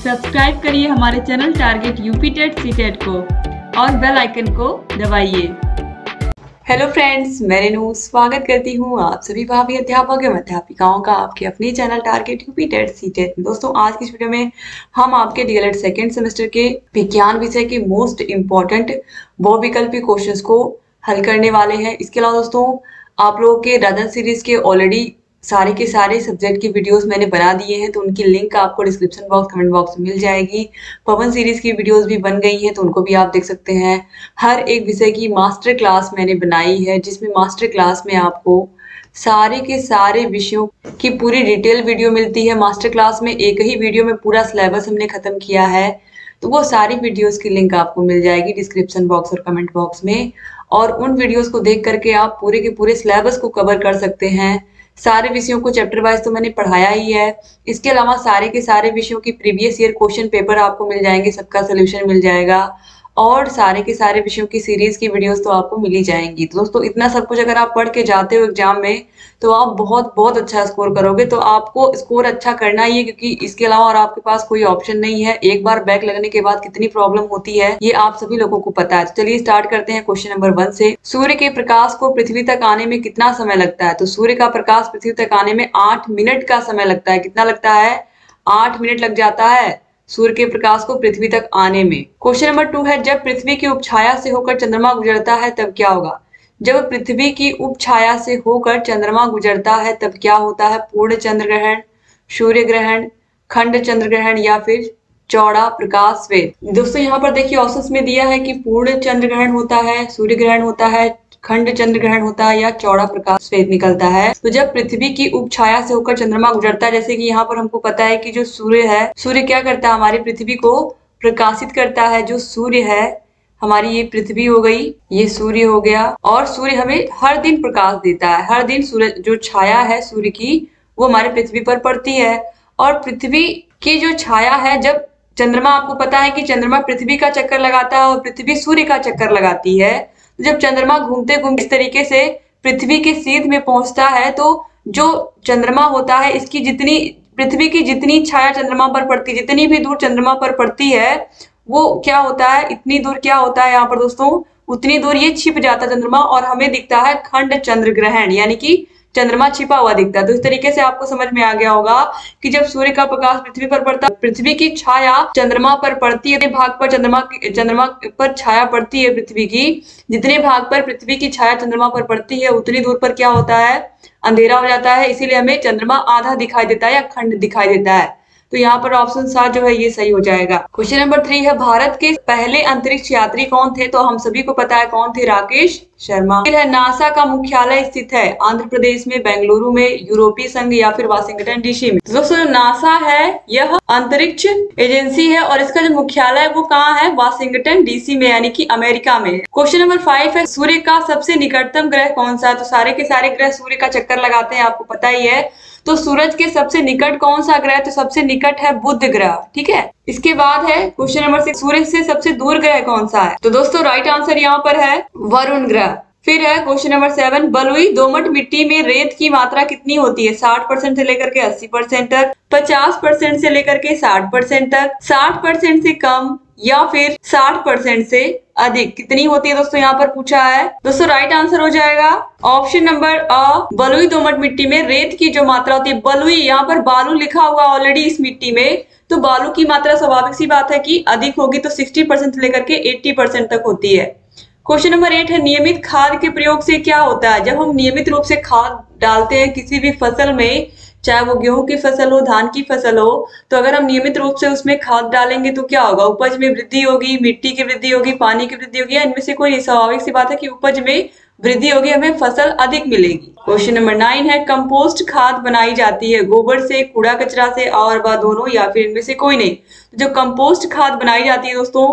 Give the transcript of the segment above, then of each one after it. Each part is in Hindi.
सब्सक्राइब करिए हमारे channel target UP TET CTET को और बेल आइकन को दबाइए। हेलो फ्रेंड्स, मैं रेनू स्वागत करती हूँ आप सभी भावी अध्यापक एवं अध्यापिकाओं का आपके अपने channel target UP TET CTET. दोस्तों, आज की वीडियो में हम आपके डीएलएड सेकेंड सेमेस्टर के विज्ञान विषय के मोस्ट इम्पॉर्टेंट बहुविकल्पी क्वेश्चंस को हल करने वाले हैं। इसके अलावा दोस्तों, आप लोगों के राजन सीरीज के ऑलरेडी सारे के सारे सब्जेक्ट की वीडियोस मैंने बना दिए हैं, तो उनकी लिंक आपको डिस्क्रिप्शन बॉक्स कमेंट बॉक्स में मिल जाएगी। पवन सीरीज की वीडियोस भी बन गई हैं, तो उनको भी आप देख सकते हैं। हर एक विषय की मास्टर क्लास मैंने बनाई है, जिसमें मास्टर क्लास में आपको सारे के सारे विषयों की पूरी डिटेल वीडियो मिलती है। मास्टर क्लास में एक ही वीडियो में पूरा सिलेबस हमने खत्म किया है, तो वो सारी वीडियोस की लिंक आपको मिल जाएगी डिस्क्रिप्शन बॉक्स और कमेंट बॉक्स में। और उन वीडियोस को देख करके आप पूरे के पूरे सिलेबस को कवर कर सकते हैं। सारे विषयों को चैप्टर वाइज तो मैंने पढ़ाया ही है। इसके अलावा सारे के सारे विषयों की प्रीवियस ईयर क्वेश्चन पेपर आपको मिल जाएंगे, सबका सोल्यूशन मिल जाएगा और सारे के सारे विषयों की सीरीज की वीडियोस तो आपको मिल ही जाएंगी। तो दोस्तों, इतना सब कुछ अगर आप पढ़ के जाते हो एग्जाम में, तो आप बहुत बहुत अच्छा स्कोर करोगे। तो आपको स्कोर अच्छा करना ही है, क्योंकि इसके अलावा और आपके पास कोई ऑप्शन नहीं है। एक बार बैक लगने के बाद कितनी प्रॉब्लम होती है, ये आप सभी लोगों को पता है। तो चलिए स्टार्ट करते हैं क्वेश्चन नंबर 1 से। सूर्य के प्रकाश को पृथ्वी तक आने में कितना समय लगता है? तो सूर्य का प्रकाश पृथ्वी तक आने में 8 मिनट का समय लगता है। कितना लगता है? 8 मिनट लग जाता है सूर्य के प्रकाश को पृथ्वी तक आने में। क्वेश्चन नंबर 2 है, जब पृथ्वी की उपछाया से होकर चंद्रमा गुजरता है तब क्या होगा? जब पृथ्वी की उपछाया से होकर चंद्रमा गुजरता है तब क्या होता है? पूर्ण चंद्र ग्रहण, सूर्य ग्रहण, खंड चंद्र ग्रहण या फिर चौड़ा प्रकाश श्वेत। दोस्तों, यहाँ पर देखिए ऑप्शंस में दिया है कि पूर्ण चंद्र ग्रहण होता है, सूर्य ग्रहण होता है, खंड चंद्र ग्रहण होता है या चौड़ा प्रकाश श्वेत निकलता है। तो जब पृथ्वी की उपछाया से होकर चंद्रमा गुजरता है, जैसे कि यहाँ पर हमको पता है कि जो सूर्य है, सूर्य क्या करता है? हमारी पृथ्वी को प्रकाशित करता है। जो सूर्य है, हमारी ये पृथ्वी हो गई, ये सूर्य हो गया, और सूर्य हमें हर दिन प्रकाश देता है। हर दिन सूर्य जो छाया है सूर्य की, वो हमारे पृथ्वी पर पड़ती है। और पृथ्वी की जो छाया है, जब चंद्रमा, आपको पता है कि चंद्रमा पृथ्वी का चक्कर लगाता है और पृथ्वी सूर्य का चक्कर लगाती है। जब चंद्रमा घूमते घूमते इस तरीके से पृथ्वी के सीध में पहुंचता है, तो जो चंद्रमा होता है, इसकी जितनी पृथ्वी की जितनी छाया चंद्रमा पर पड़ती, जितनी भी दूर चंद्रमा पर पड़ती है, वो क्या होता है, इतनी दूर क्या होता है यहाँ पर दोस्तों, उतनी दूर ये छिप जाता है चंद्रमा और हमें दिखता है खंड चंद्र ग्रहण, यानी कि चंद्रमा छिपा हुआ दिखता है। तो इस तरीके से आपको समझ में आ गया होगा कि जब सूर्य का प्रकाश पृथ्वी पर पड़ता है, पृथ्वी की छाया चंद्रमा पर पड़ती है। भाग पर चंद्रमा पर छाया पड़ती है पृथ्वी की, जितने भाग पर पृथ्वी की छाया चंद्रमा पर पड़ती है, उतनी दूर पर क्या होता है? अंधेरा हो जाता है। इसीलिए हमें चंद्रमा आधा दिखाई देता है या खंड दिखाई देता है। तो यहाँ पर ऑप्शन 7 जो है ये सही हो जाएगा। क्वेश्चन नंबर 3 है, भारत के पहले अंतरिक्ष यात्री कौन थे? तो हम सभी को पता है कौन थे, राकेश शर्मा। फिर है, नासा का मुख्यालय स्थित है आंध्र प्रदेश में, बेंगलुरु में, यूरोपीय संघ या फिर वाशिंगटन डीसी में। तो दोस्तों, नासा है यह अंतरिक्ष एजेंसी है और इसका जो मुख्यालय है वो कहाँ है? वाशिंगटन डीसी में, यानी कि अमेरिका में। क्वेश्चन नंबर 5 है, सूर्य का सबसे निकटतम ग्रह कौन सा है? तो सारे के सारे ग्रह सूर्य का चक्कर लगाते हैं, आपको पता ही है। तो सूरज के सबसे निकट कौन सा ग्रह? तो सबसे निकट है बुध ग्रह, ठीक है। इसके बाद है क्वेश्चन नंबर 6, सूर्य से सबसे दूर ग्रह कौन सा है? तो दोस्तों, राइट आंसर यहाँ पर है वरुण ग्रह। फिर है क्वेश्चन नंबर 7, बलुई दोमट मिट्टी में रेत की मात्रा कितनी होती है? 60% से लेकर के 80% तक, 50% से लेकर के 60% तक, 60% से कम या फिर 60% से अधिक कितनी होती है? दोस्तों, यहाँ पर पूछा है। दोस्तों, राइट आंसर हो जाएगा ऑप्शन नंबर अ, बलुई दोमट मिट्टी में रेत की जो मात्रा होती है, बलुई, यहाँ पर बालू लिखा हुआ ऑलरेडी इस मिट्टी में, तो बालू की मात्रा स्वाभाविक सी बात है कि अधिक होगी, तो 60% से लेकर के 80% तक होती है। क्वेश्चन नंबर 8 है, नियमित खाद के प्रयोग से क्या होता है? जब हम नियमित रूप से खाद डालते हैं किसी भी फसल में, चाहे वो गेहूं की फसल हो, धान की फसल हो, तो अगर हम नियमित रूप से उसमें खाद डालेंगे तो क्या होगा? उपज में वृद्धि होगी, मिट्टी की वृद्धि होगी, पानी की वृद्धि होगी, या इनमें से कोई? स्वाभाविक सी बात है कि उपज में वृद्धि होगी, हमें फसल अधिक मिलेगी। क्वेश्चन नंबर 9 है, कंपोस्ट खाद बनाई जाती है गोबर से, कूड़ा कचरा से और वह दोनों या फिर इनमें से कोई नहीं? जो कंपोस्ट खाद बनाई जाती है दोस्तों,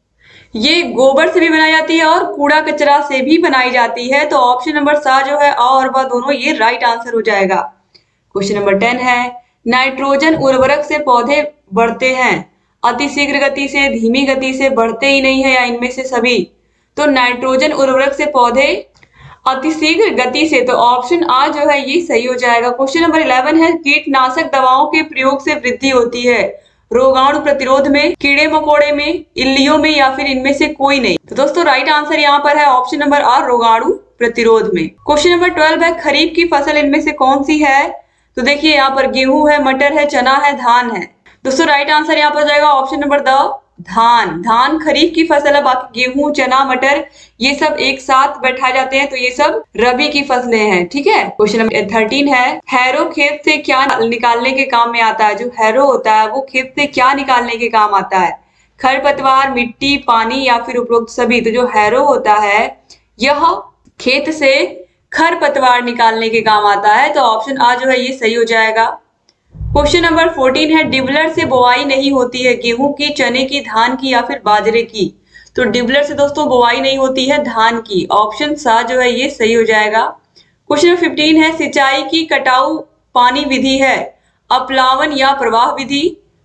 ये गोबर से भी बनाई जाती है और कूड़ा कचरा से भी बनाई जाती है। तो ऑप्शन नंबर 7 जो है और वह दोनों, ये राइट आंसर हो जाएगा। क्वेश्चन नंबर 10 है, नाइट्रोजन उर्वरक से पौधे बढ़ते हैं अति शीघ्र गति से, धीमी गति से, बढ़ते ही नहीं है, या इनमें से सभी? तो नाइट्रोजन उर्वरक से पौधे अति शीघ्र गति से, तो ऑप्शन आ जो है ये सही हो जाएगा। क्वेश्चन नंबर 11 है, कीटनाशक दवाओं के प्रयोग से वृद्धि होती है रोगाणु प्रतिरोध में, कीड़े मकोड़े में, इल्लियों में, या फिर इनमें से कोई नहीं। तो दोस्तों राइट आंसर यहाँ पर है ऑप्शन नंबर आर, रोगाणु प्रतिरोध में। क्वेश्चन नंबर 12 है, खरीफ की फसल इनमें से कौन सी है? तो देखिए यहाँ पर गेहूं है, मटर है, चना है, धान है। दोस्तों राइट आंसर यहाँ पर जाएगा ऑप्शन नंबर द, धान। धान खरीफ की फसल है, बाकी गेहूं, चना, मटर ये सब एक साथ बैठाए जाते हैं, तो ये सब रबी की फसलें हैं। ठीक है। क्वेश्चन नंबर 13 है, हैरो खेत से क्या निकालने के काम में आता है? जो हैरो होता है वो खेत से क्या निकालने के काम आता है? खरपतवार, मिट्टी, पानी, या फिर उपरोक्त सभी। तो जो हैरो होता है यह खेत से खरपतवार निकालने के काम आता है, तो ऑप्शन आ जो है ये सही हो जाएगा। क्वेश्चन नंबर 14 है, डिबलर से बुआई नहीं होती है, गेहूं की, चने की, धान की, या फिर बाजरे की। तो डिबलर से दोस्तों बुआई नहीं होती है, धान की। ऑप्शन सा जो है ये सही हो जाएगा। क्वेश्चन नंबर 15 है, सिंचाई की कटाऊ पानी विधि है, अपलावन या प्रवाह विधि,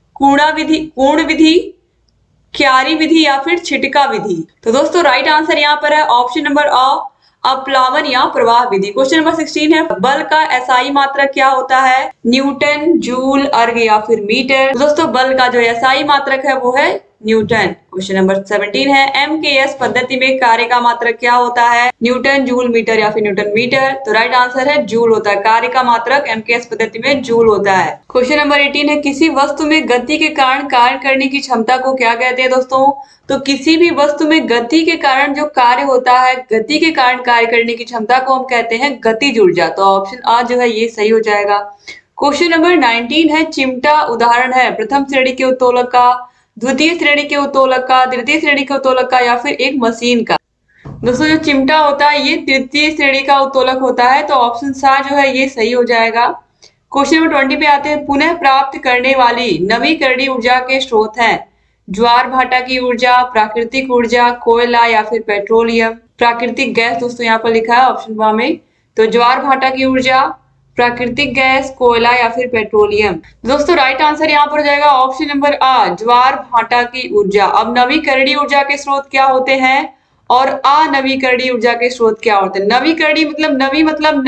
पूर्ण विधि, क्यारी विधि, या फिर छिटका विधि। तो दोस्तों राइट आंसर यहाँ पर है ऑप्शन नंबर अ, अपलावन या प्रवाह विधि। क्वेश्चन नंबर 16 है, बल का एसआई मात्रक क्या होता है? न्यूटन, जूल, अर्ग, या फिर मीटर। तो दोस्तों बल का जो एसआई मात्रक है वो है न्यूटन। क्वेश्चन नंबर 17 है, एमकेएस पद्धति में कार्य का मात्रक क्या होता है? न्यूटन, जूल, मीटर, या फिर न्यूटन मीटर। तो राइट आंसर है जूल होता है। कार्य का मात्रक एमकेएस पद्धति में जूल होता है। क्वेश्चन नंबर 18 है, किसी वस्तु में गति के कारण कार्य करने की क्षमता को क्या कहते हैं? दोस्तों तो किसी भी वस्तु में गति के कारण जो कार्य होता है, गति के कारण कार्य करने की क्षमता को हम कहते हैं गतिज ऊर्जा। तो ऑप्शन आ जो है ये सही हो जाएगा। क्वेश्चन नंबर 19 है, चिमटा उदाहरण है प्रथम श्रेणी के उत्तोलक का, द्वितीय श्रेणी के उत्तोलक का, तृतीय श्रेणी के उत्तोलक का, या फिर एक मशीन का। दोस्तों जो चिमटा होता है ये तृतीय श्रेणी का उत्तोलक होता है, तो ऑप्शन सा जो है ये सही हो जाएगा। क्वेश्चन नंबर 20 पे आते हैं, पुनः प्राप्त करने वाली नवीकरणीय ऊर्जा के स्रोत हैं, ज्वार भाटा की ऊर्जा, प्राकृतिक ऊर्जा, कोयला, या फिर पेट्रोलियम। प्राकृतिक गैस दोस्तों यहाँ पर लिखा है ऑप्शन बा में, तो ज्वार भाटा की ऊर्जा, प्राकृतिक गैस, कोयला, या फिर पेट्रोलियम। दोस्तों राइट आंसर यहाँ पर हो जाएगा ऑप्शन नंबर आ, ज्वार भाटा की ऊर्जा। अब नवीकरणीय ऊर्जा के स्रोत क्या होते हैं और अनवीकरणीय ऊर्जा के स्रोत क्या होते हैं? नवीकरणीय मतलब नवी मतलब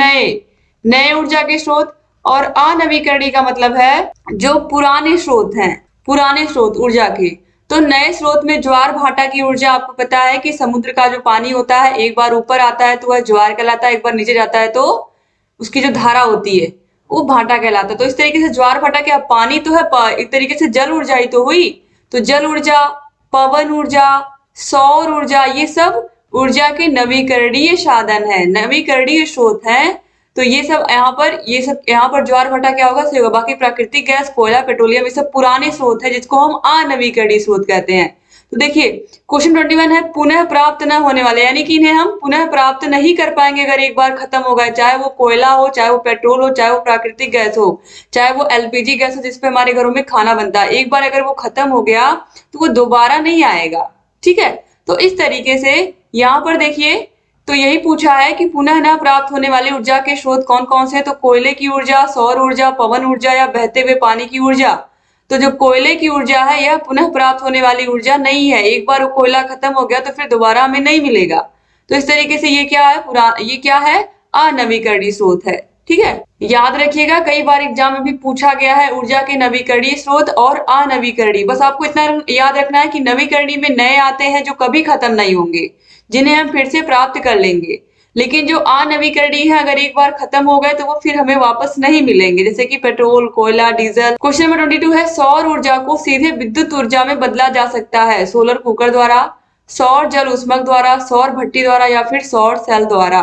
नए ऊर्जा के स्रोत, और अनवीकरणीय का मतलब है जो पुराने स्रोत हैं, पुराने स्रोत ऊर्जा के। तो नए स्रोत में ज्वार भाटा की ऊर्जा, आपको पता है कि समुद्र का जो पानी होता है एक बार ऊपर आता है तो वह ज्वार कहलाता है, एक बार नीचे जाता है तो उसकी जो धारा होती है वो भाटा कहलाता है। तो इस तरीके से ज्वार भाटा क्या पानी तो है, एक तरीके से जल ऊर्जा ही तो हुई। तो जल ऊर्जा, पवन ऊर्जा, सौर ऊर्जा, ये सब ऊर्जा के नवीकरणीय साधन है, नवीकरणीय स्रोत हैं। तो ये सब यहाँ पर ज्वार भाटा क्या होगा, सही होगा। बाकी प्राकृतिक गैस, कोयला, पेट्रोलियम ये सब पुराने स्रोत है जिसको हम अनवीकरणीय स्रोत कहते हैं। तो देखिए क्वेश्चन 21 है, पुनः प्राप्त न होने वाले, यानी कि इन्हें हम पुनः प्राप्त नहीं कर पाएंगे अगर एक बार खत्म हो गए, चाहे वो कोयला हो, चाहे वो पेट्रोल हो, चाहे वो प्राकृतिक गैस हो, चाहे वो एलपीजी गैस हो जिसपे हमारे घरों में खाना बनता है। एक बार अगर वो खत्म हो गया तो वो दोबारा नहीं आएगा। ठीक है। तो इस तरीके से यहाँ पर देखिए, तो यही पूछा है कि पुनः न प्राप्त होने वाली ऊर्जा के स्रोत कौन कौन से? तो कोयले की ऊर्जा, सौर ऊर्जा, पवन ऊर्जा, या बहते हुए पानी की ऊर्जा। तो जो कोयले की ऊर्जा है यह पुनः प्राप्त होने वाली ऊर्जा नहीं है, एक बार वो कोयला खत्म हो गया तो फिर दोबारा हमें नहीं मिलेगा। तो इस तरीके से ये क्या है अनवीकरणीय स्रोत है। ठीक है, याद रखिएगा कई बार एग्जाम में भी पूछा गया है ऊर्जा के नवीकरणीय स्रोत और अनवीकरणीय। बस आपको इतना याद रखना है कि नवीकरणीय में नए आते हैं जो कभी खत्म नहीं होंगे, जिन्हें हम फिर से प्राप्त कर लेंगे। लेकिन जो अनवीकरणीय है अगर एक बार खत्म हो गए तो वो फिर हमें वापस नहीं मिलेंगे, जैसे कि पेट्रोल, कोयला, डीजल। क्वेश्चन नंबर 22 है, सौर ऊर्जा को सीधे विद्युत ऊर्जा में बदला जा सकता है, सोलर कुकर द्वारा, सौर जल ऊष्मक द्वारा, सौर भट्टी द्वारा, या फिर सौर सेल द्वारा।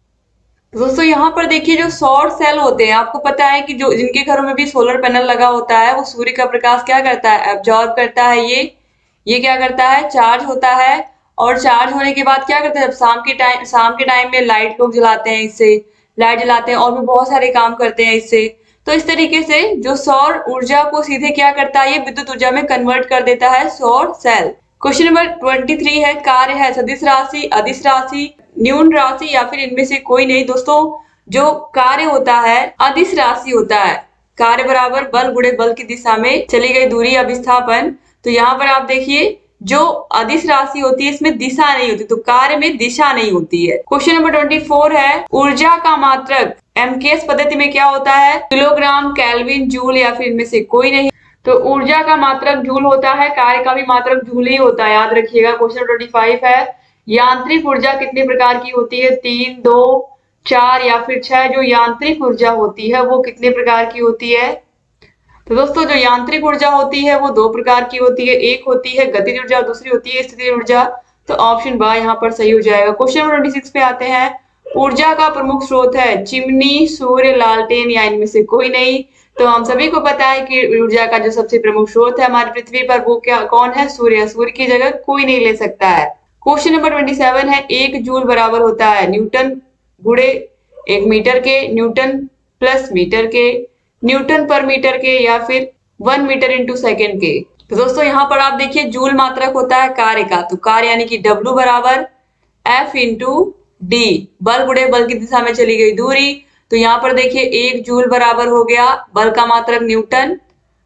दोस्तों यहाँ पर देखिए जो सौर सेल होते हैं, आपको पता है कि जो जिनके घरों में भी सोलर पैनल लगा होता है वो सूर्य का प्रकाश क्या करता है, एब्जॉर्ब करता है। ये क्या करता है, चार्ज होता है, और चार्ज होने के बाद क्या करते हैं, जब शाम के टाइम में लाइट लोग जलाते हैं, इससे लाइट जलाते हैं, और भी बहुत सारे काम करते हैं इससे। तो इस तरीके से जो सौर ऊर्जा को सीधे क्या करता है, ये विद्युत ऊर्जा में कन्वर्ट कर देता है सौर सेल। क्वेश्चन नंबर 23 है, कार्य है सदिश राशि, अदिश राशि, न्यून राशि, या फिर इनमें से कोई नहीं। दोस्तों जो कार्य होता है अदिश राशि होता है, कार्य बराबर बल गुणे बल की दिशा में चली गई दूरी या विस्थापन। तो यहाँ पर आप देखिए जो अदिश राशि होती है इसमें दिशा नहीं होती, तो कार्य में दिशा नहीं होती है। क्वेश्चन नंबर 24 है, ऊर्जा का मात्रक एमकेएस पद्धति में क्या होता है, किलोग्राम, केल्विन, जूल, या फिर इनमें से कोई नहीं। तो ऊर्जा का मात्रक जूल होता है, कार्य का भी मात्रक जूल ही होता है, याद रखिएगा। क्वेश्चन 25 है, यांत्रिक ऊर्जा कितने प्रकार की होती है? 3, 2, 4 या फिर 6। जो यांत्रिक ऊर्जा होती है वो कितने प्रकार की होती है? तो दोस्तों जो यांत्रिक ऊर्जा होती है वो 2 प्रकार की होती है, एक होती है गतिज ऊर्जा, दूसरी होती है स्थितिज ऊर्जा। तो ऑप्शन बा यहाँ पर सही हो जाएगा। क्वेश्चन नंबर 26 पे आते हैं, ऊर्जा का प्रमुख स्रोत है चिमनी, सूर्य, लालटेन या इनमें से कोई नहीं। तो हम सभी को पता है कि ऊर्जा का जो सबसे प्रमुख स्रोत है हमारी पृथ्वी पर वो क्या कौन है? सूर्य। सूर्य की जगह कोई नहीं ले सकता है। क्वेश्चन नंबर 27 है, 1 जूल बराबर होता है न्यूटन गुणे 1 मीटर के, न्यूटन प्लस मीटर के, न्यूटन पर मीटर के या फिर 1 मीटर इंटू सेकेंड के। तो दोस्तों यहाँ पर आप देखिए जूल मात्रक होता है कार्य का, तो कार्य यानी कि W बराबर F इंटू डी, बल गुणे बल की दिशा में चली गई दूरी। तो यहाँ पर देखिए 1 जूल बराबर हो गया बल का मात्रक न्यूटन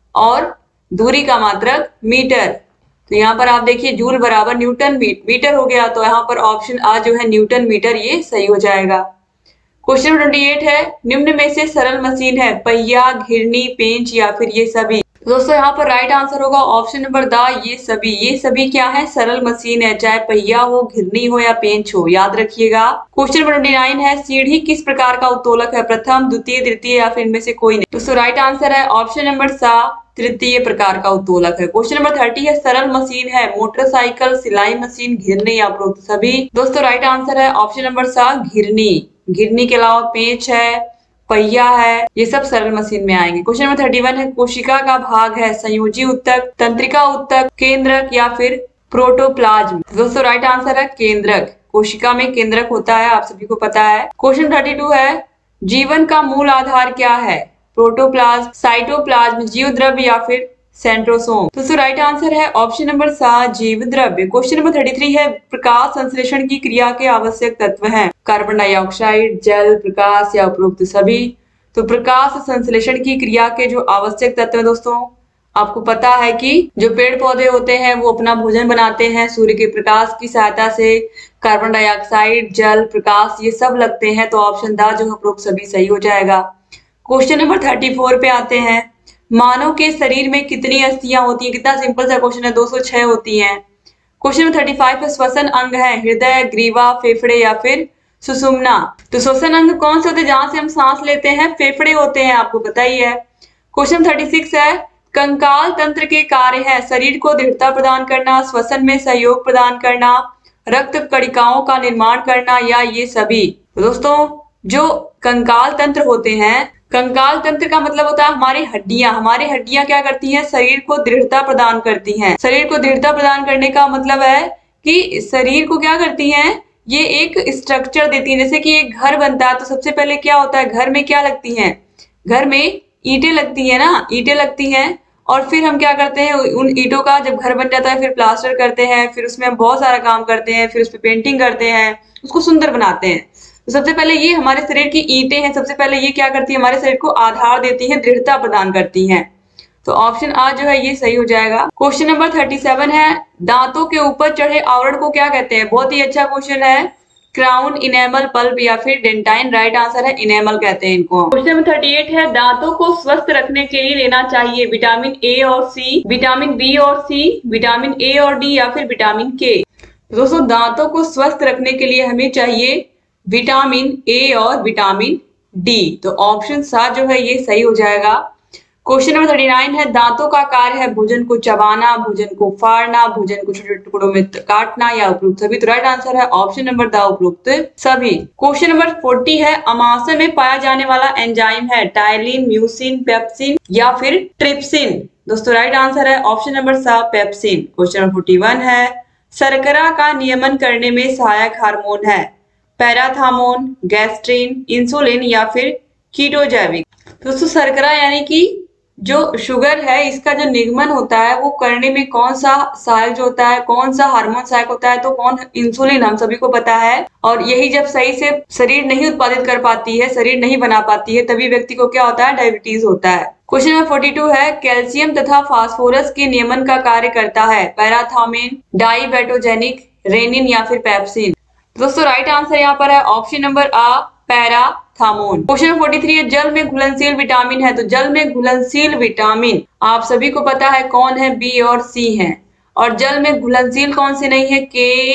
और दूरी का मात्रक मीटर। तो यहाँ पर आप देखिए जूल बराबर न्यूटन मीटर हो गया। तो यहाँ पर ऑप्शन आ जो है न्यूटन मीटर, ये सही हो जाएगा। क्वेश्चन 28 है, निम्न में से सरल मशीन है पहिया, घिरनी, पेंच या फिर ये सभी। दोस्तों यहाँ पर राइट आंसर होगा ऑप्शन नंबर द, ये सभी। ये सभी क्या है? सरल मशीन है, चाहे पहिया हो, घिरनी हो या पेंच हो, याद रखिएगा। क्वेश्चन नंबर 29 है, सीढ़ी किस प्रकार का उत्तोलक है? प्रथम, द्वितीय, तृतीय या फिर इनमें से कोई नहीं। दोस्तों राइट आंसर है ऑप्शन नंबर सा, तृतीय प्रकार का उत्तोलक है। क्वेश्चन नंबर 30 है, सरल मशीन है मोटरसाइकिल, सिलाई मशीन, घिरनी या उपरोक्त सभी। दोस्तों राइट आंसर है ऑप्शन नंबर सा, घिरनी। घिरनी के अलावा पेंच है, पहिया है, ये सब सरल मशीन में आएंगे। क्वेश्चन नंबर 31 है, कोशिका का भाग है संयोजी उत्तक, तंत्रिका उत्तक, केंद्रक या फिर प्रोटोप्लाज्म। दोस्तों राइट आंसर है केंद्रक। कोशिका में केंद्रक होता है, आप सभी को पता है। क्वेश्चन 32 है, जीवन का मूल आधार क्या है? प्रोटोप्लाज्म, साइटोप्लाज्म, जीव द्रव्य या फिर सेंट्रोसोम। दोस्तों राइट आंसर है ऑप्शन नंबर सा, जीव द्रव्य। क्वेश्चन नंबर 33 है, प्रकाश संश्लेषण की क्रिया के आवश्यक तत्व हैं? कार्बन डाइऑक्साइड, जल, प्रकाश या उपरोक्त सभी। तो प्रकाश संश्लेषण की क्रिया के जो आवश्यक तत्व है दोस्तों, आपको पता है कि जो पेड़ पौधे होते हैं वो अपना भोजन बनाते हैं सूर्य के प्रकाश की सहायता से। कार्बन डाइऑक्साइड, जल, प्रकाश ये सब लगते हैं। तो ऑप्शन द जो उपरोक्त सभी सही हो जाएगा। क्वेश्चन नंबर 34 पे आते हैं, मानव के शरीर में कितनी अस्थियां होती हैं? कितना सिंपल सा क्वेश्चन है, 206 होती हैं। क्वेश्चन नंबर 35 पे श्वसन अंग है हृदय, ग्रीवा, फेफड़े या फिर सुषुम्ना। तो श्वसन अंग कौन से होते हैं जहां से हम सांस लेते हैं? फेफड़े होते हैं, आपको पता ही है। क्वेश्चन 36 है, कंकाल तंत्र के कार्य है शरीर को दृढ़ता प्रदान करना, श्वसन में सहयोग प्रदान करना, रक्त कणिकाओं का निर्माण करना या ये सभी। तो दोस्तों जो कंकाल तंत्र होते हैं, कंकाल तंत्र का मतलब होता है हमारी हड्डियां। हमारी हड्डियां क्या करती हैं? शरीर को दृढ़ता प्रदान करती हैं। शरीर को दृढ़ता प्रदान करने का मतलब है कि शरीर को क्या करती हैं? ये एक स्ट्रक्चर देती है। जैसे कि एक घर बनता है तो सबसे पहले क्या होता है? घर में क्या लगती हैं? घर में ईंटें लगती है ना, ईंटें लगती हैं। और फिर हम क्या करते हैं? उन ईंटों का जब घर बन जाता है फिर प्लास्टर करते हैं, फिर उसमें हम बहुत सारा काम करते हैं, फिर उस पर पेंटिंग करते हैं, उसको सुंदर बनाते हैं। तो सबसे पहले ये हमारे शरीर की ईंटें हैं, सबसे पहले ये क्या करती है? हमारे शरीर को आधार देती हैं, दृढ़ता प्रदान करती हैं। तो ऑप्शन आ जो है ये सही हो जाएगा। क्वेश्चन नंबर 37 है, दांतों के ऊपर चढ़े आवरण को क्या कहते हैं? बहुत ही अच्छा क्वेश्चन है। क्राउन, इनेमल, पल्प या फिर डेंटाइन। राइट आंसर है इनेमल कहते हैं इनको। क्वेश्चन नंबर 38 है, दांतों को स्वस्थ रखने के लिए लेना चाहिए विटामिन ए और सी, विटामिन बी और सी, विटामिन ए और डी या फिर विटामिन के। दोस्तों दांतों को स्वस्थ रखने के लिए हमें चाहिए विटामिन ए और विटामिन डी। तो ऑप्शन 7 जो है ये सही हो जाएगा। क्वेश्चन नंबर 39 है, दांतों का कार्य है भोजन को चबाना, भोजन को फाड़ना, भोजन को छोटे टुकड़ों में काटना या उपरोक्त सभी। तो राइट आंसर है ऑप्शन नंबर द, उपरोक्त सभी। क्वेश्चन नंबर 40 है, अमाशय में पाया जाने वाला एंजाइम है टाइलिन, म्यूसिन, पेप्सिन या फिर ट्रिप्सिन। दोस्तों राइट आंसर है ऑप्शन नंबर सा, पेप्सिन। क्वेश्चन नंबर 41 है, शर्करा का नियमन करने में सहायक हार्मोन है पैराथार्मोन, गैस्ट्रिन, इंसुलिन या फिर कीटोजैविक। दोस्तों शर्करा यानी कि जो शुगर है इसका जो निगमन होता है वो करने में कौन सा सहायक जो होता है, कौन सा हार्मोन सहायक होता है? तो कौन? इंसुलिन, हम सभी को पता है। और यही जब सही से शरीर नहीं उत्पादित कर पाती है, शरीर नहीं बना पाती है, तभी व्यक्ति को क्या होता है? डायबिटीज होता है। क्वेश्चन नंबर 42 है, कैल्शियम तथा फास्फोरस के नियमन का कार्य करता है पैराथार्मिन, डाइबेटोजेनिक, रेनिन या फिर पेप्सिन। दोस्तों राइट आंसर यहाँ पर है ऑप्शन नंबर आ, पैरा थामोन। क्वेश्चन नंबर 43 है जल में घुलनशील विटामिन है, तो जल में घुलनशील विटामिन आप सभी को पता है कौन है, बी और सी है। और जल में घुलनशील कौन से नहीं है,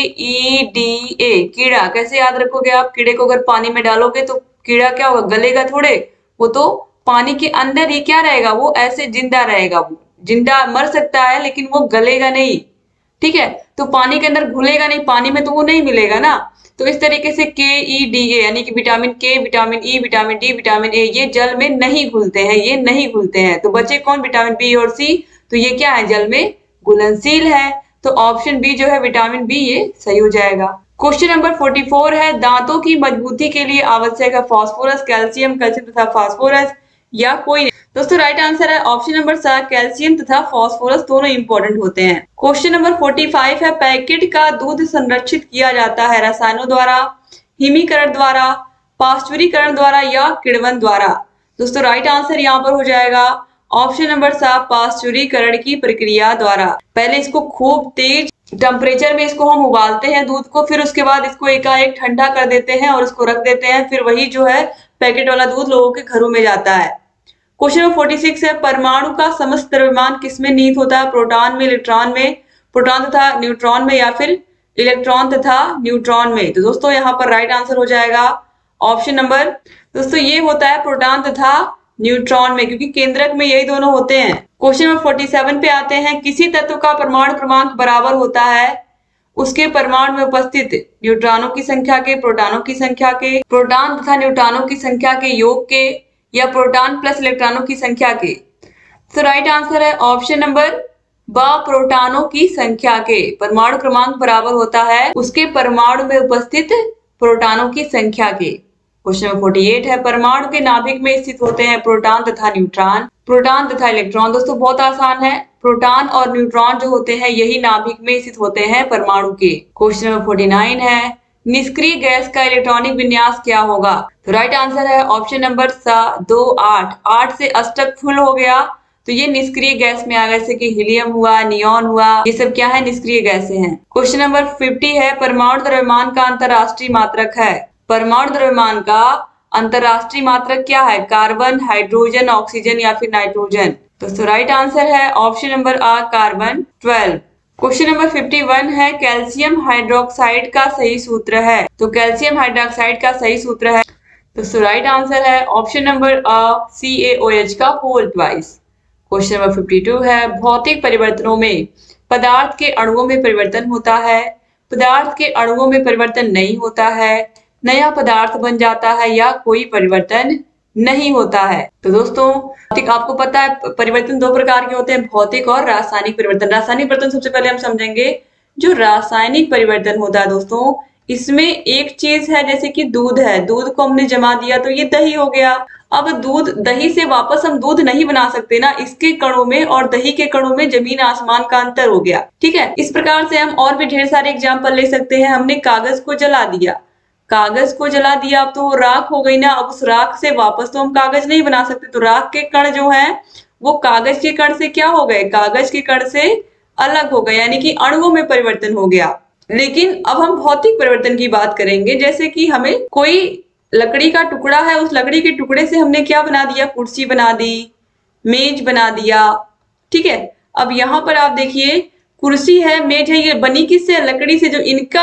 KEDA, कीड़ा। कैसे याद रखोगे आप, कीड़े को अगर पानी में डालोगे तो कीड़ा क्या होगा, गलेगा थोड़े, वो तो पानी के अंदर ही क्या रहेगा, वो ऐसे जिंदा रहेगा। वो जिंदा मर सकता है लेकिन वो गलेगा नहीं, ठीक है, तो पानी के अंदर घुलेगा नहीं, पानी में तो वो नहीं मिलेगा ना। तो इस तरीके से KEDA यानी कि vitamin K, vitamin E, vitamin D, vitamin A, ये जल में नहीं घुलते हैं, ये नहीं घुलते हैं। तो बचे कौन, विटामिन बी और सी, तो ये क्या है, जल में घुलनशील है। तो ऑप्शन बी जो है विटामिन बी, ये सही हो जाएगा। क्वेश्चन नंबर 44 है दांतों की मजबूती के लिए आवश्यक है फास्फोरस, कैल्शियम, कैल्शियम तथा फास्फोरस या कोई नहीं। दोस्तों राइट आंसर है ऑप्शन नंबर 7, कैल्शियम तथा फास्फोरस दोनों इंपॉर्टेंट होते हैं। क्वेश्चन नंबर 45 है पैकेट का दूध संरक्षित किया जाता है रसायनों द्वारा, हिमीकरण द्वारा, पाश्चुरीकरण द्वारा या किण्वन द्वारा। दोस्तों राइट आंसर यहाँ पर हो जाएगा ऑप्शन नंबर 7, पाश्चुरीकरण की प्रक्रिया द्वारा। पहले इसको खूब तेज टेम्परेचर में इसको हम उबालते हैं दूध को, फिर उसके बाद इसको एकाएक ठंडा कर देते हैं और इसको रख देते हैं, फिर वही जो है पैकेट वाला दूध लोगों के घरों में जाता है। क्वेश्चन नंबर 46 है परमाणु का समस्त द्रव्यमान किसमें निहित होता है, प्रोटॉन में, इलेक्ट्रॉन में, प्रोटॉन तथा न्यूट्रॉन में या फिर इलेक्ट्रॉन तथा न्यूट्रॉन में। तो दोस्तों यहाँ पर राइट आंसर हो जाएगा ऑप्शन नंबर, दोस्तों ये होता है प्रोटॉन तथा न्यूट्रॉन में, क्योंकि केंद्रक में यही दोनों होते हैं। क्वेश्चन नंबर 47 पे आते हैं किसी तत्व का परमाणु क्रमांक बराबर होता है उसके परमाणु में उपस्थित न्यूट्रॉनों की संख्या के, प्रोटॉनों की संख्या के, प्रोटॉन तथा न्यूट्रॉनों की संख्या के योग के, या प्रोटॉन प्लस इलेक्ट्रॉनों की संख्या के। तो राइट आंसर है ऑप्शन नंबर ब, प्रोटॉनों की संख्या के। परमाणु क्रमांक बराबर होता है उसके परमाणु में उपस्थित प्रोटॉनों की संख्या के। क्वेश्चन नंबर 48 है परमाणु के नाभिक में स्थित होते हैं प्रोटॉन तथा न्यूट्रॉन, प्रोटॉन तथा इलेक्ट्रॉन। दोस्तों बहुत आसान है, प्रोटॉन और न्यूट्रॉन जो होते हैं यही नाभिक में स्थित होते हैं परमाणु के। क्वेश्चन नंबर 49 है निष्क्रिय गैस का इलेक्ट्रॉनिक विन्यास क्या होगा, तो राइट आंसर है ऑप्शन नंबर 2, 8। 8 से अष्टक फुल हो गया तो ये निष्क्रिय गैस में आ गया, जैसे कि हीलियम हुआ, नियॉन हुआ, ये सब क्या है, निष्क्रिय गैसें हैं। क्वेश्चन नंबर 50 है परमाणु द्रव्यमान का अंतरराष्ट्रीय मात्रक है, परमाणु द्रव्यमान का अंतरराष्ट्रीय मात्रक क्या है, कार्बन, हाइड्रोजन, ऑक्सीजन या फिर नाइट्रोजन। दोस्तों राइट आंसर है ऑप्शन नंबर आ, कार्बन 12। क्वेश्चन नंबर 51 है कैल्शियम हाइड्रोक्साइड का सही सूत्र है, तो कैल्शियम हाइड्रोक्साइड का सही सूत्र है, तो राइट आंसर है ऑप्शन नंबर अ, CaOH का होल ट्वाइस। क्वेश्चन नंबर 52 है भौतिक परिवर्तनों में पदार्थ के अणुओं में परिवर्तन होता है, पदार्थ के अणुओं में परिवर्तन नहीं होता है, नया पदार्थ बन जाता है या कोई परिवर्तन नहीं होता है। तो दोस्तों भौतिक आपको पता है परिवर्तन दो प्रकार के होते हैं, भौतिक और रासायनिक परिवर्तन। रासायनिक परिवर्तन सबसे पहले हम समझेंगे, जो रासायनिक परिवर्तन होता है दोस्तों इसमें एक चीज है जैसे कि दूध है, दूध को हमने जमा दिया तो ये दही हो गया। अब दूध, दही से वापस हम दूध नहीं बना सकते ना, इसके कणों में और दही के कणों में जमीन आसमान का अंतर हो गया, ठीक है। इस प्रकार से हम और भी ढेर सारे एग्जाम्पल ले सकते हैं। हमने कागज को जला दिया, कागज को जला दिया, अब तो वो राख हो गई ना, अब उस राख से वापस तो हम कागज नहीं बना सकते, तो राख के कण जो है वो कागज के कण से क्या हो गए, कागज के कण से अलग हो गए, यानी कि अणुओं में परिवर्तन हो गया। लेकिन अब हम भौतिक परिवर्तन की बात करेंगे, जैसे कि हमें कोई लकड़ी का टुकड़ा है, उस लकड़ी के टुकड़े से हमने क्या बना दिया, कुर्सी बना दी, मेज बना दिया, ठीक है। अब यहाँ पर आप देखिए कुर्सी है, मेज है, ये बनी किससे, लकड़ी से। जो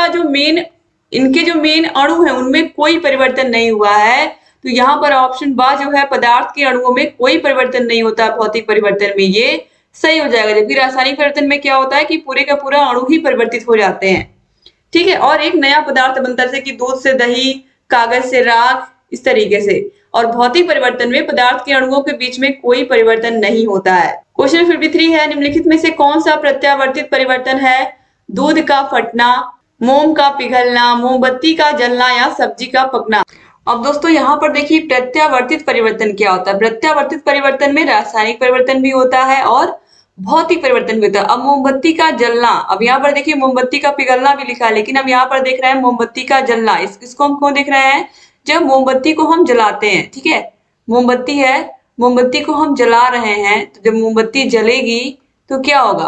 इनके जो मेन अणु है उनमें कोई परिवर्तन नहीं हुआ है, तो यहाँ पर ऑप्शन बा जो है पदार्थ के अणुओं में कोई परिवर्तन नहीं होता भौतिक परिवर्तन में, ये सही हो जाएगा। जबकि रासायनिक परिवर्तन में क्या होता है कि पूरे का पूरा अणु ही परिवर्तित हो जाते हैं, ठीक है, और एक नया पदार्थ बनता है, जैसे कि दूध से दही, कागज से राख, इस तरीके से। और भौतिक परिवर्तन में पदार्थ के अणुओं के बीच में कोई परिवर्तन नहीं होता है। क्वेश्चन 53 है निम्नलिखित में से कौन सा प्रत्यावर्तित परिवर्तन है, दूध का फटना, मोम का पिघलना, मोमबत्ती का जलना या सब्जी का पकना। अब दोस्तों यहाँ पर देखिए प्रत्यावर्तित परिवर्तन क्या होता है। प्रत्यावर्तित परिवर्तन में रासायनिक परिवर्तन भी होता है और भौतिक परिवर्तन भी होता है। अब मोमबत्ती का जलना, अब यहाँ पर देखिए मोमबत्ती का पिघलना भी लिखा है, लेकिन अब यहाँ पर देख रहे हैं मोमबत्ती का जलना। इसको हम क्यों देख रहे हैं, जब मोमबत्ती को हम जलाते हैं, ठीक है, मोमबत्ती है, मोमबत्ती को हम जला रहे हैं, तो जब मोमबत्ती जलेगी तो क्या होगा,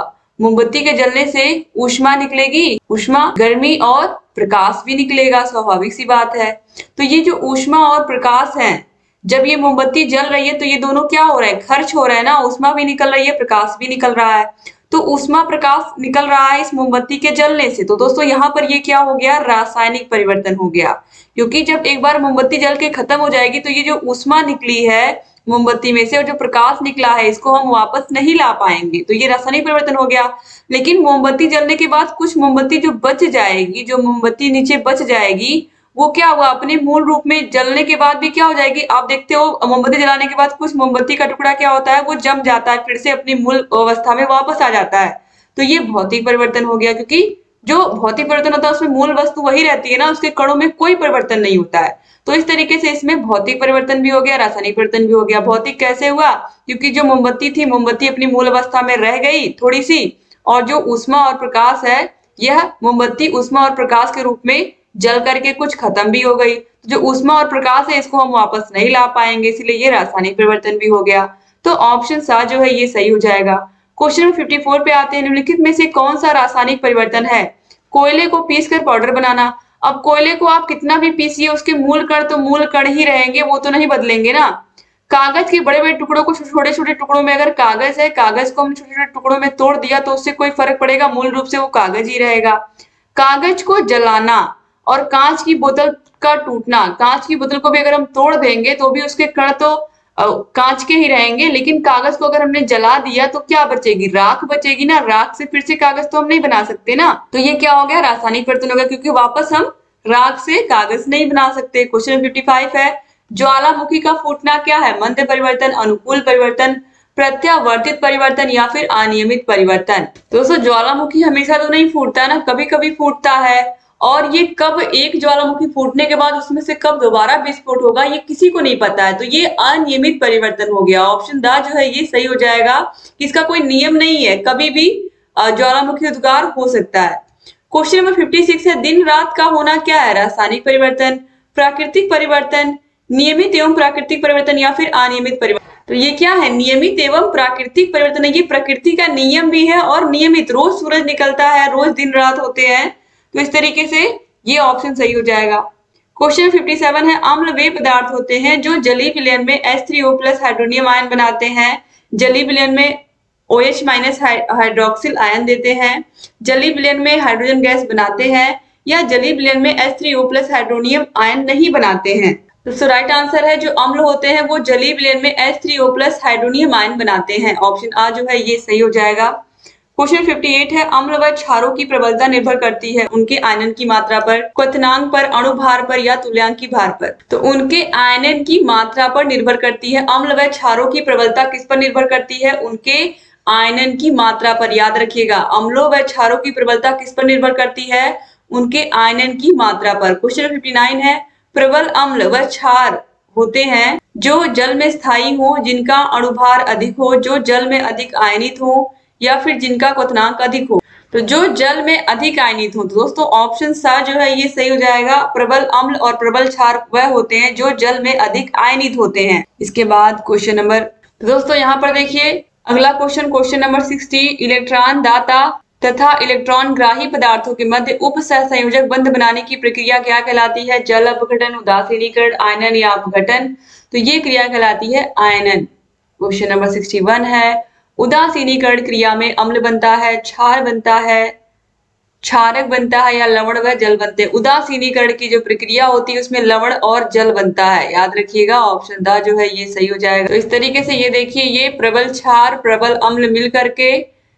मोमबत्ती के जलने से ऊष्मा निकलेगी, ऊष्मा गर्मी और प्रकाश भी निकलेगा, स्वाभाविक सी बात है। तो ये जो ऊष्मा और प्रकाश है, जब ये मोमबत्ती जल रही है तो ये दोनों क्या हो रहा है, खर्च हो रहा है ना, ऊष्मा भी निकल रही है, प्रकाश भी निकल रहा है। तो ऊष्मा प्रकाश निकल रहा है इस मोमबत्ती के जलने से। तो दोस्तों यहाँ पर ये क्या हो गया, रासायनिक परिवर्तन हो गया, क्योंकि जब एक बार मोमबत्ती जल के खत्म हो जाएगी तो ये जो ऊष्मा निकली है मोमबत्ती में से और जो प्रकाश निकला है इसको हम वापस नहीं ला पाएंगे, तो ये रासायनिक परिवर्तन हो गया। लेकिन मोमबत्ती जलने के बाद कुछ मोमबत्ती जो बच जाएगी, जो मोमबत्ती नीचे बच जाएगी, वो क्या हुआ, अपने मूल रूप में जलने के बाद भी क्या हो जाएगी, आप देखते हो मोमबत्ती जलाने के बाद कुछ मोमबत्ती का टुकड़ा क्या होता है, वो जम जाता है, फिर से अपनी मूल अवस्था में वापस आ जाता है। तो ये भौतिक परिवर्तन हो गया, क्योंकि जो भौतिक परिवर्तन होता है उसमें मूल वस्तु वही रहती है ना, उसके कणों में कोई परिवर्तन नहीं होता है। तो इस तरीके से इसमें भौतिक परिवर्तन भी हो गया, रासायनिक परिवर्तन भी हो गया। भौतिक कैसे हुआ, क्योंकि जो मोमबत्ती थी, मोमबत्ती अपनी मूल अवस्था में रह गई थोड़ी सी, और जो ऊष्मा और प्रकाश है, यह मोमबत्ती ऊष्मा और प्रकाश के रूप में जल करके कुछ खत्म भी हो गई। तो जो ऊष्मा और प्रकाश है इसको हम वापस नहीं ला पाएंगे, इसलिए ये रासायनिक परिवर्तन भी हो गया। तो ऑप्शन सा जो है ये सही हो जाएगा। क्वेश्चन नंबर 54 पे आते हैं, निम्नलिखित में से कौन सा रासायनिक परिवर्तन है। कोयले को पीसकर पाउडर बनाना। अब कोयले को आप कितना भी पीसिए, उसके मूल कण तो मूल कण ही रहेंगे, वो तो नहीं बदलेंगे ना। कागज के बड़े बड़े टुकड़ों को छोटे छोटे टुकड़ों में, अगर कागज है, कागज को हमने छोटे छोटे टुकड़ों में तोड़ दिया तो उससे कोई फर्क पड़ेगा, मूल रूप से वो कागज ही रहेगा। कागज को जलाना और कांच की बोतल का टूटना, कांच की बोतल को भी अगर हम तोड़ देंगे तो भी उसके कण तो कांच के ही रहेंगे, लेकिन कागज को अगर हमने जला दिया तो क्या बचेगी, राख बचेगी ना, राख से फिर से कागज तो हम नहीं बना सकते ना। तो ये क्या हो गया, रासायनिक परिवर्तन हो गया, क्योंकि वापस हम राख से कागज नहीं बना सकते। क्वेश्चन 55 है, ज्वालामुखी का फूटना क्या है, मंद परिवर्तन, अनुकूल परिवर्तन, प्रत्यावर्तित परिवर्तन या फिर अनियमित परिवर्तन। दोस्तों ज्वालामुखी हमेशा तो नहीं फूटता ना, कभी कभी फूटता है, और ये कब, एक ज्वालामुखी फूटने के बाद उसमें से कब दोबारा विस्फोट होगा ये किसी को नहीं पता है। तो ये अनियमित परिवर्तन हो गया। ऑप्शन द जो है ये सही हो जाएगा, कि इसका कोई नियम नहीं है, कभी भी ज्वालामुखी उद्गार हो सकता है। क्वेश्चन नंबर 56 है, दिन रात का होना क्या है, रासायनिक परिवर्तन, प्राकृतिक परिवर्तन, नियमित एवं प्राकृतिक परिवर्तन या फिर अनियमित परिवर्तन। तो ये क्या है, नियमित एवं प्राकृतिक परिवर्तन है, ये प्रकृति का नियम भी है और नियमित, रोज सूरज निकलता है, रोज दिन रात होते हैं, तो इस तरीके से ये ऑप्शन सही हो जाएगा। क्वेश्चन 57 है, अम्ल वे पदार्थ होते हैं जो जलीय विलयन में H3O+ हाइड्रोनियम आयन बनाते हैं, जलीय विलयन में OH- हाइड्रोक्सिल आयन देते हैं, जलीय विलयन में हाइड्रोजन गैस बनाते हैं, या जलीय विलयन में H3O+ हाइड्रोनियम आयन नहीं बनाते हैं। तो राइट आंसर है, जो अम्ल होते हैं वो जलीय विलयन में H3O+ हाइड्रोनियम आयन बनाते हैं। ऑप्शन आ जो है ये सही हो जाएगा। क्वेश्चन 58 है, अम्ल व क्षारों की प्रबलता निर्भर करती है उनके आयनन की मात्रा पर, क्वथनांक पर, अणुभार पर या तुल्यांकी भार पर। तो उनके आयनन की मात्रा पर निर्भर करती है। अम्ल व क्षारों की प्रबलता किस पर निर्भर करती है, उनके आयनन की मात्रा पर। याद रखिएगा, अम्लों व क्षारों की प्रबलता किस पर निर्भर करती है, उनके आयनन की मात्रा पर। क्वेश्चन 59 है, प्रबल अम्ल व क्षार होते हैं जो जल में स्थायी हो, जिनका अणुभार अधिक हो, जो जल में अधिक आयनित हो, या फिर जिनका क्वथनांक अधिक हो। तो जो जल में अधिक आयनित हो, तो दोस्तों ऑप्शन सा जो है ये सही हो जाएगा। प्रबल अम्ल और प्रबल क्षार वह होते हैं जो जल में अधिक आयनित होते हैं। इसके बाद क्वेश्चन नंबर, तो दोस्तों यहाँ पर देखिए अगला क्वेश्चन, क्वेश्चन नंबर 60, इलेक्ट्रॉन दाता तथा इलेक्ट्रॉन ग्राही पदार्थों के मध्य उप सहसंयोजक बंध बनाने की प्रक्रिया क्या कहलाती है, जल अपघटन, उदासीनीकरण, आयनन या अपघटन। तो ये क्रिया कहलाती है आयनन। क्वेश्चन नंबर 61 है, उदासीनीकरण क्रिया में अम्ल बनता है, क्षार बनता है, क्षारक बनता है या लवण व जल बनते हैं। उदासीनीकरण की जो प्रक्रिया होती है उसमें लवण और जल बनता है, याद रखिएगा। ऑप्शन द जो है ये सही हो जाएगा। तो इस तरीके से ये देखिए, ये प्रबल क्षार प्रबल अम्ल मिल करके,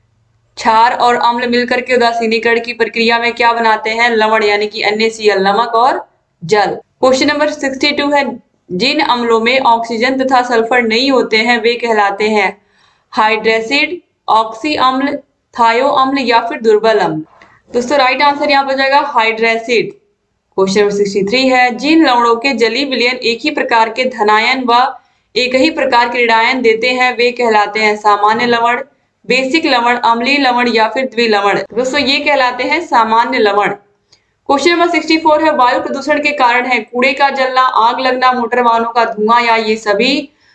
क्षार और अम्ल मिलकर के उदासीनीकरण की प्रक्रिया में क्या बनाते हैं, लवण, यानी कि NaCl, नमक और जल। क्वेश्चन नंबर 62 है, जिन अम्लों में ऑक्सीजन तथा सल्फर नहीं होते हैं वे कहलाते हैं हाइड्रेसिड, ऑक्सी अम्ल, थायो अम्ल या फिर दुर्बल अम्ल। दोस्तों राइट आंसर यहाँ पर जाएगा हाइड्रेसिड। क्वेश्चन नंबर 63 है, जिन लवणों के जलीय विलयन एक ही प्रकार के धनायन व एक ही प्रकार के ऋणायन देते हैं वे कहलाते हैं सामान्य लवण, बेसिक लवण, अम्लीय लवण या फिर द्विलवण। दोस्तों ये कहलाते हैं सामान्य लवण। क्वेश्चन नंबर 64 है, वायु प्रदूषण के कारण है कूड़े का जलना, आग लगना, मोटर वाहनों का धुआं या ये सभी।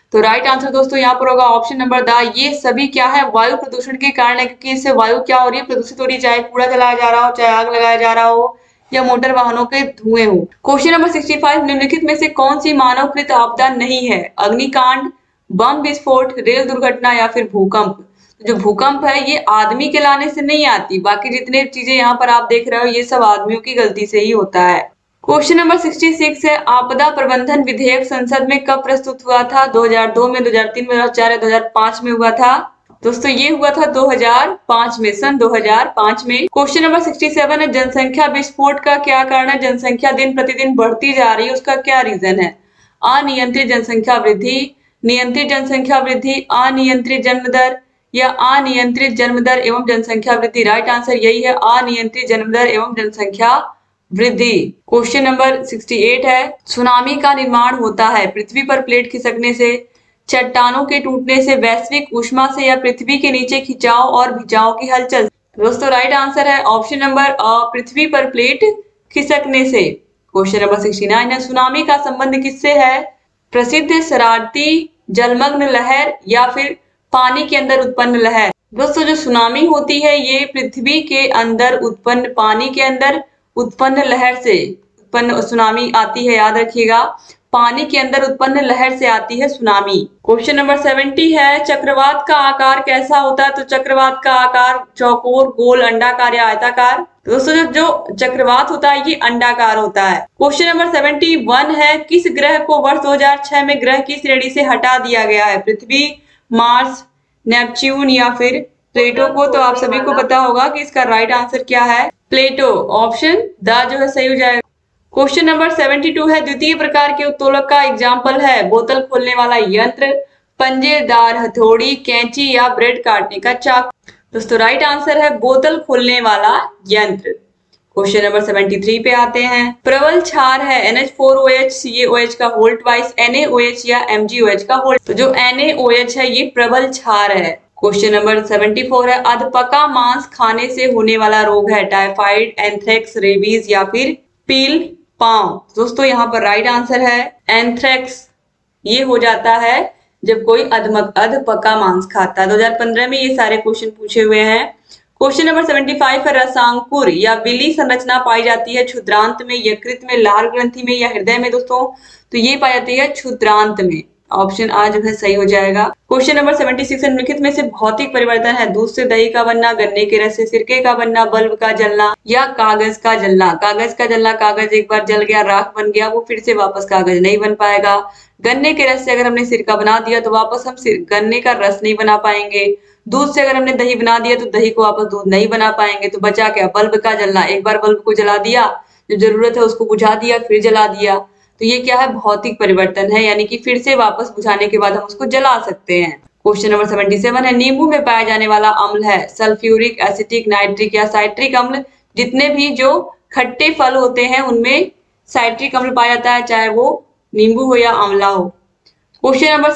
तो राइट आंसर दोस्तों यहाँ पर होगा ऑप्शन नंबर द। ये सभी क्या है, वायु प्रदूषण के कारण है, क्योंकि इससे वायु क्या हो रही है, प्रदूषित हो रही है, चाहे कूड़ा जलाया जा रहा हो, चाहे आग लगाया जा रहा हो, या मोटर वाहनों के धुएं हो। क्वेश्चन नंबर 65, निम्नलिखित में से कौन सी मानवकृत आपदा नहीं है? अग्निकांड, बम विस्फोट, रेल दुर्घटना या फिर भूकंप। जो भूकंप है ये आदमी के लाने से नहीं आती, बाकी जितने चीजें यहाँ पर आप देख रहे हो ये सब आदमियों की गलती से ही होता है। क्वेश्चन नंबर 66 है, आपदा प्रबंधन विधेयक संसद में कब प्रस्तुत हुआ था? 2002 में, 2003 में, 2004 या 2005 में हुआ था? दोस्तों ये हुआ था 2005 में, सन 2005 में। क्वेश्चन नंबर 67 है, जनसंख्या विस्फोट का क्या कारण है? जनसंख्या दिन प्रतिदिन बढ़ती जा रही है, उसका क्या रीजन है? अनियंत्रित जनसंख्या वृद्धि, नियंत्रित जनसंख्या वृद्धि, अनियंत्रित जन्म दर या अनियंत्रित जन्म दर एवं जनसंख्या वृद्धि। राइट आंसर यही है, अनियंत्रित जन्म दर एवं जनसंख्या वृद्धि। क्वेश्चन नंबर 68 है, सुनामी का निर्माण होता है पृथ्वी पर प्लेट खिसकने से, चट्टानों के टूटने से, वैश्विक ऊष्मा से या पृथ्वी के नीचे खिंचाव और भिजाव की हलचल। दोस्तों राइट आंसर है ऑप्शन नंबर पृथ्वी पर प्लेट खिसकने से। क्वेश्चन नंबर 69 है, सुनामी का संबंध किससे है? प्रसिद्ध शरारती जलमग्न लहर या फिर पानी के अंदर उत्पन्न लहर। दोस्तों जो सुनामी होती है ये पृथ्वी के अंदर उत्पन्न, पानी के अंदर उत्पन्न लहर से उत्पन्न सुनामी आती है, याद रखिएगा, पानी के अंदर उत्पन्न लहर से आती है सुनामी। क्वेश्चन नंबर 70 है, चक्रवात का आकार कैसा होता है? तो चक्रवात का आकार चौकोर, गोल, अंडाकार या आयताकार। दोस्तों जो चक्रवात होता है ये अंडाकार होता है। क्वेश्चन नंबर 71 है, किस ग्रह को वर्ष 2006 में ग्रह की श्रेणी से हटा दिया गया है? पृथ्वी, मार्स, नेपच्यून या फिर प्लेटो को। तो आप सभी को पता होगा कि इसका राइट आंसर क्या है, प्लेटो। ऑप्शन द जो है सही हो जाएगा। क्वेश्चन नंबर 72 है, द्वितीय प्रकार के उत्तोलक का एग्जाम्पल है बोतल खोलने वाला यंत्र, पंजेदार हथौड़ी, कैंची या ब्रेड काटने का चाकू। दोस्तों राइट आंसर है बोतल खोलने वाला यंत्र। क्वेश्चन नंबर 73 पे आते हैं, प्रबल क्षार है NH4OH, CaOH का होल ट्वाइस, NaOH या MgOH का होल। तो जो NaOH है ये प्रबल क्षार है। क्वेश्चन नंबर 74 है, अधपका मांस खाने से होने वाला रोग है? टाइफाइड, एंथ्रेक्स, रेबीज या फिर पील पांव। दोस्तों यहाँ पर राइट आंसर है एंथ्रेक्स। ये हो जाता है जब कोई अधपका मांस खाता है। 2015 में ये सारे क्वेश्चन पूछे हुए हैं। क्वेश्चन नंबर 75 है, रसांकुर या विली संरचना पाई जाती है क्षुद्रांत में, यकृत में, लाल ग्रंथि में या हृदय में? दोस्तों तो ये पाई जाती है क्षुद्रांत में। ऑप्शन आ जो है सही हो जाएगा। क्वेश्चन नंबर 76 है, निम्नलिखित में से भौतिक परिवर्तन है? दूध से दही का बनना, गन्ने के रस से सिरके का बनना, बल्ब का जलना या कागज का जलना। कागज का जलना, कागज एक बार जल गया, राख बन गया, वो फिर से वापस कागज नहीं बन पाएगा। गन्ने के रस से अगर हमने सिरका बना दिया तो वापस हम गन्ने का रस नहीं बना पाएंगे। दूध से अगर हमने दही बना दिया तो दही को वापस दूध नहीं बना पाएंगे। तो बचा क्या? बल्ब का जलना। एक बार बल्ब को जला दिया, जो जरूरत है उसको बुझा दिया, फिर जला दिया, तो ये क्या है? भौतिक परिवर्तन है, यानी कि फिर से वापस बुझाने के बाद हम उसको जला सकते हैं। क्वेश्चन नंबर 77 है, नींबू में पाया जाने वाला अम्ल है सल्फ्यूरिक, एसिटिक, नाइट्रिक या साइट्रिक अम्ल। जितने भी जो खट्टे फल होते हैं उनमें साइट्रिक अम्ल पाया जाता है, चाहे वो नींबू हो या आंवला हो। क्वेश्चन नंबर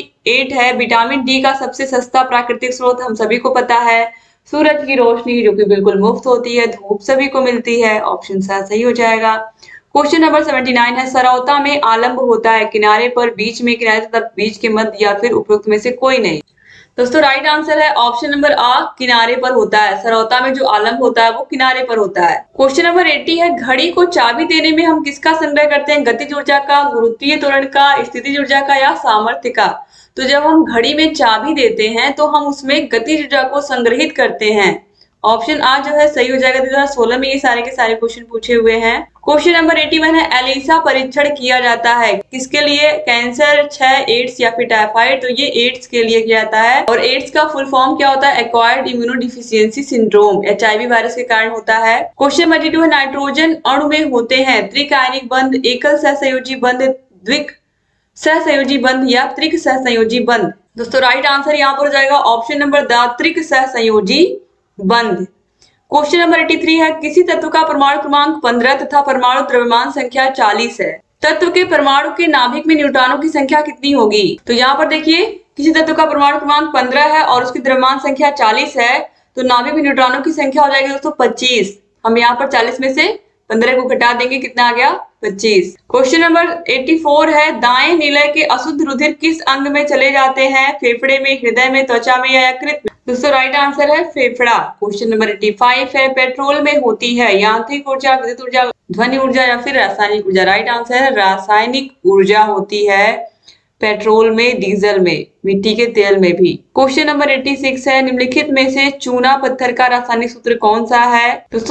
78 है, विटामिन डी का सबसे सस्ता प्राकृतिक स्रोत हम सभी को पता है सूरज की रोशनी, जो कि बिल्कुल मुफ्त होती है, धूप सभी को मिलती है। ऑप्शन सही हो जाएगा। क्वेश्चन नंबर 79 है, सरौता में आलंब होता है किनारे पर, बीच में, किनारे तथा बीच के मध्य या फिर उपरोक्त में से कोई नहीं। दोस्तों राइट आंसर है ऑप्शन नंबर आ, किनारे पर होता है। सरौता में जो आलंब होता है वो किनारे पर होता है। क्वेश्चन नंबर 80 है, घड़ी को चाबी देने में हम किसका संग्रह करते हैं? गतिज ऊर्जा का, गुरुत्वीय त्वरण का, स्थितिज ऊर्जा का या सामर्थ्य का? तो जब हम घड़ी में चाबी देते हैं तो हम उसमें गतिज ऊर्जा को संग्रहित करते हैं। ऑप्शन आ जो है सही हो जाएगा। 2016 में ये सारे के सारे क्वेश्चन पूछे हुए हैं। क्वेश्चन नंबर 81 है, एलिसा परीक्षण किया जाता है किसके लिए? कैंसर, क्षय, एड्स या फिर टाइफाइड? तो ये एड्स के लिए किया जाता है। और एड्स का फुल फॉर्म क्या होता है? Acquired immunodeficiency syndrome, HIV virus के कारण होता है। क्वेश्चन नंबर 82 है, नाइट्रोजन अणु में होते हैं त्रिक आयनिक बंध, एकल सहसंयोजी बंध, द्विक सहसंयोजी बंध या त्रिक सहसंयोजी बंध? दोस्तों राइट आंसर यहाँ पर हो जाएगा ऑप्शन नंबर द, त्रिक सहसंयोजी बंध। क्वेश्चन नंबर 83 है, किसी तत्व का परमाणु क्रमांक 15 तथा परमाणु द्रव्यमान संख्या 40 है। तत्व के परमाणु के नाभिक में न्यूट्रॉनों की संख्या कितनी होगी? तो यहाँ पर देखिए, किसी तत्व का परमाणु क्रमांक 15 है और उसकी द्रव्यमान संख्या 40 है, तो नाभिक में न्यूट्रॉनों की संख्या हो जाएगी दोस्तों 25। हम यहाँ पर 40 में से 15 को घटा देंगे, कितना आ गया? 25। क्वेश्चन नंबर 84 है, दाएं निलय के अशुद्ध रुधिर किस अंग में चले जाते हैं? फेफड़े में, हृदय में, त्वचा में या यकृत में? दोस्तों राइट आंसर है फेफड़ा। क्वेश्चन नंबर 85 है, पेट्रोल में होती है यांत्रिक ऊर्जा, विद्युत ऊर्जा, ध्वनि ऊर्जा या फिर रासायनिक ऊर्जा? राइट आंसर है रासायनिक ऊर्जा होती है पेट्रोल में, डीजल में, मिट्टी के तेल में भी। क्वेश्चन नंबर 86 है, निम्नलिखित में से चूना पत्थर का रासायनिक सूत्र कौन सा है? दोस्तों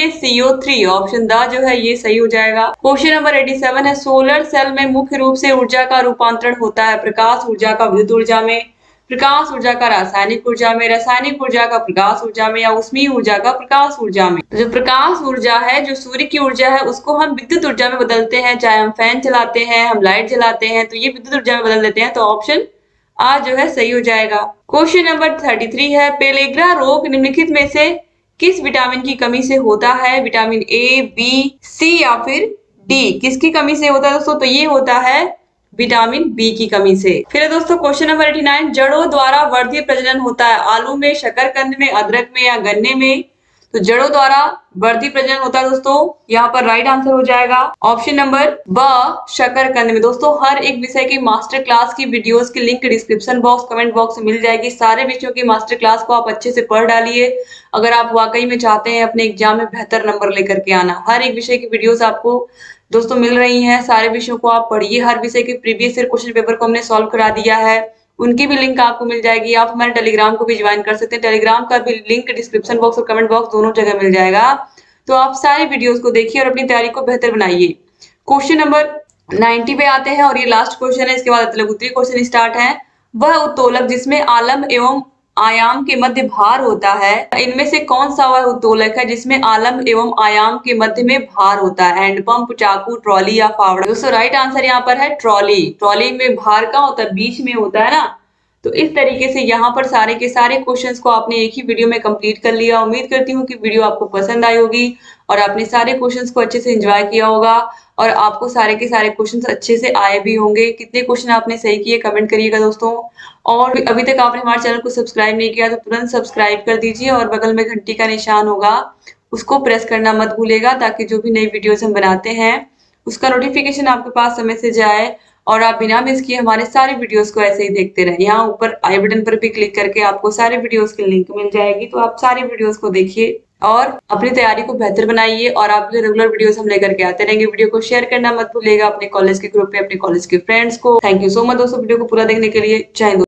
CaCO3 ऑप्शन द जो है ये सही हो जाएगा। क्वेश्चन नंबर 87 है, सोलर सेल में मुख्य रूप से ऊर्जा का रूपांतरण होता है प्रकाश ऊर्जा का विद्युत ऊर्जा में, प्रकाश ऊर्जा का रासायनिक ऊर्जा में, रासायनिक ऊर्जा का प्रकाश ऊर्जा में या ऊष्मीय ऊर्जा का प्रकाश ऊर्जा में? तो जो प्रकाश ऊर्जा है, जो सूर्य की ऊर्जा है, उसको हम विद्युत ऊर्जा में बदलते हैं। चाहे हम फैन चलाते हैं, हम लाइट जलाते हैं, तो ये विद्युत ऊर्जा में बदल देते हैं। तो ऑप्शन आ जो है सही हो जाएगा। क्वेश्चन नंबर 33 है, पेलेग्रा रोग निम्नलिखित में से किस विटामिन की कमी से होता है? विटामिन A, B, C या फिर D? किसकी कमी से होता है दोस्तों? तो ये होता है विटामिन बी की कमी से। फिर है दोस्तों क्वेश्चन नंबर 89, जड़ों द्वारा वर्धित प्रजनन होता है आलू में, शकरकंद में, अदरक में या गन्ने में? तो जड़ों द्वारा वर्धित प्रजनन होता है दोस्तों, यहाँ पर राइट आंसर हो जाएगा ऑप्शन नंबर ब, शकरकंद में। दोस्तों हर एक विषय की मास्टर क्लास की वीडियोस की link description box, comment box में मिल जाएगी। सारे विषयों की मास्टर क्लास को आप अच्छे से पढ़ डालिए अगर आप वाकई में चाहते हैं अपने एग्जाम में बेहतर नंबर लेकर के आना। हर एक विषय की वीडियोस आपको दोस्तों मिल रही हैं, सारे विषयों को आप पढ़िए। हर विषय के प्रीवियस ईयर क्वेश्चन पेपर को हमने सॉल्व करा दिया है, उनकी भी लिंक आपको मिल जाएगी। आप हमारे टेलीग्राम को भी ज्वाइन कर सकते हैं, टेलीग्राम का भी लिंक डिस्क्रिप्शन बॉक्स और कमेंट बॉक्स दोनों जगह मिल जाएगा। तो आप सारी वीडियोस को देखिए और अपनी तैयारी को बेहतर बनाइए। क्वेश्चन नंबर 90 पे आते हैं और ये लास्ट क्वेश्चन है, इसके बाद लघुत्तरीय क्वेश्चन स्टार्ट है। वह उत्तोलक जिसमें आलम एवं आयाम के मध्य भार होता है, इनमें से कौन सा वह उत्तोलक है जिसमें आलम एवं आयाम के मध्य में भार होता है? हैंडपंप, चाकू, ट्रॉली या फावड़ा? दोस्तों राइट आंसर यहाँ पर है ट्रॉली। ट्रॉली में भार कहाँ होता है? बीच में होता है ना। तो इस तरीके से यहाँ पर सारे के सारे क्वेश्चंस को आपने एक ही वीडियो में कंप्लीट कर लिया। उम्मीद करती हूँ कि वीडियो आपको पसंद आई होगी और आपने सारे क्वेश्चंस को अच्छे से एंजॉय किया होगा और आपको सारे के सारे क्वेश्चंस अच्छे से आए भी होंगे। कितने क्वेश्चन आपने सही किए कमेंट करिएगा दोस्तों। और अभी तक आपने हमारे चैनल को सब्सक्राइब नहीं किया तो तुरंत सब्सक्राइब कर दीजिए और बगल में घंटी का निशान होगा उसको प्रेस करना मत भूलिएगा, ताकि जो भी नई वीडियोस हम बनाते हैं उसका नोटिफिकेशन आपके पास समय से जाए और आप बिना मिस किए हमारे सारे वीडियोस को ऐसे ही देखते रहें। यहाँ ऊपर आई बटन पर भी क्लिक करके आपको सारे वीडियोस की लिंक मिल जाएगी, तो आप सारे वीडियोस को देखिए और अपनी तैयारी को बेहतर बनाइए। और आपके रेगुलर वीडियोस हम लेकर के आते रहेंगे। वीडियो को शेयर करना मत भूलिएगा अपने कॉलेज के ग्रुप पे, अपने कॉलेज के फ्रेंड्स को। थैंक यू सो मच दोस्तों वीडियो को पूरा देखने के लिए। जय हिंद।